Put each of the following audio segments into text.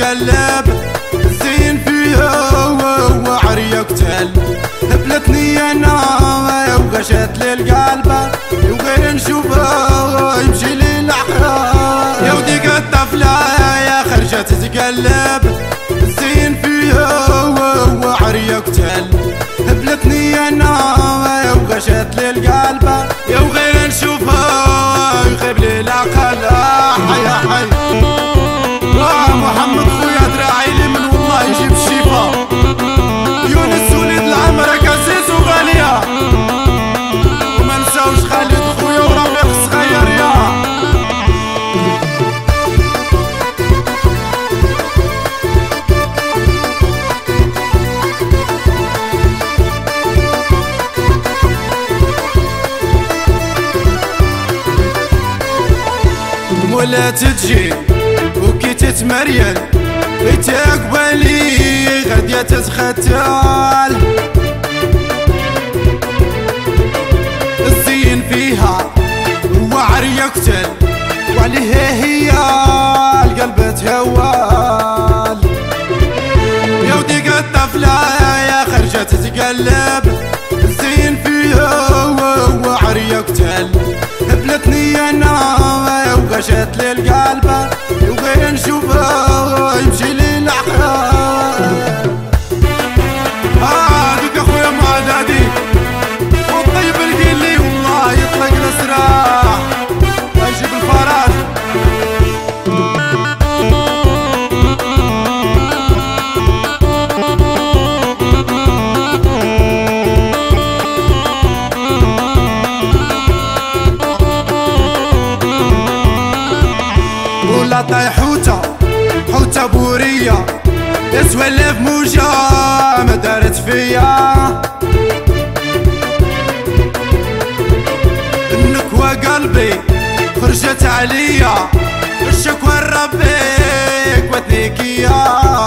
تتقلب الزين فيها وعرية قتل هبلتني انا وغشت للقلب وغير نشوفها يمشي لي الاحرار يا وديك الطفلة يا خرجة تتقلب الزين فيها وعرية قتل هبلتني انا وغشت للقلب يا وغير نشوفها يخيب لي العقل حي حي محمد خويا دراعي لي من والله يجيب الشفا يونس وليد العمرة كاسيس وغالية وما نساوش خالد خويا ورفيق الصغير يا ولا تجي وكي تتمريل تقبلي غادية تتختال الزين فيها وعري يقتل وعليها هي القلب تهوال يا وديك الطفلة يا خرجة تتقلب الزين فيها وعري يقتل هبلتني انا وغشت للقلب وغير نشوفها يمشي لي الاحرار دوك اخويا معدادي والطيب القلي والله يطلق الاسراح ويجيب الفرج ولا طايح حوتة بورية تسولف موجة ما دارت فيا النكوة قلبي خرجت عليا الشكوى لربك وثنيكية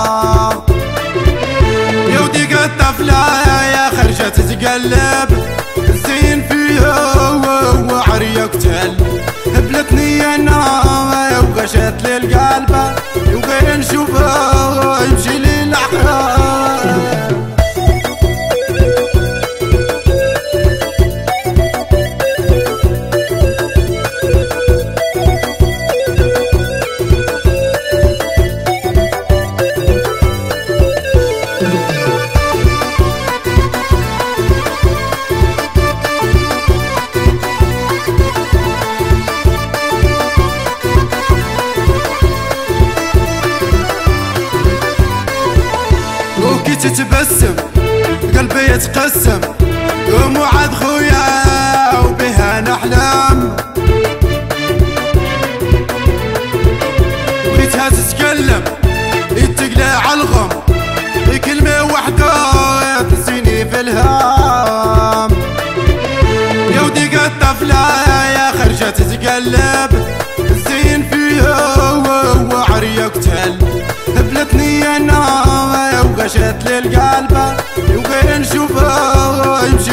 يا وديك الطفلة يا خرجة تتقلب الزين فيها وعرية قتل هبلتني انا وغشت للقلب وغير نشوفها يمشي لي الاحرار وكي تتبسم قلبي يتقسم وموعد خويا وبها نحلم بغيتها تتكلم يتقلع عالغم كلمة وحدة تنسيني في الهام يا وديك الطفلة يا خرجة تتقلب الزين فيها وعرية قتل هبلتني انا وغشت للقلب وغير نشوفها يمشي